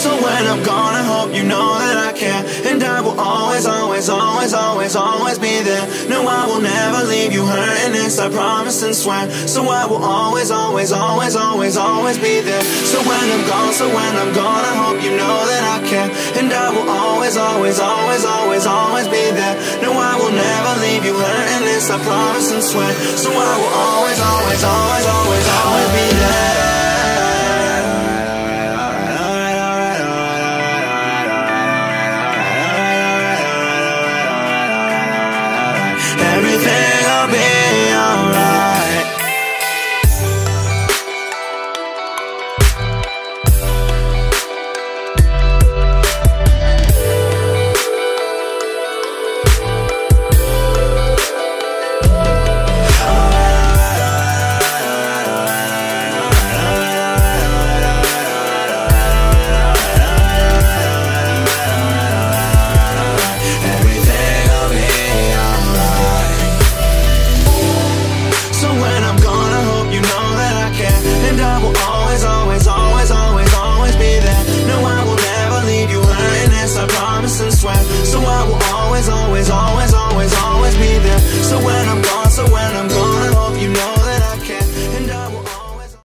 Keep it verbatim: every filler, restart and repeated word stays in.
So when I'm gone, I hope you know that I care. And I will always, always, always, always, always be there. No, I will never leave you hurting this, I promise and swear. So I will always, always, always, always, always be there. So when I'm gone, so when I'm gone, I hope you know that I care. And I will always, always, always, always, always be there. No, I will never leave you hurting this, I promise and swear. So I will always, always, always, always, always be there.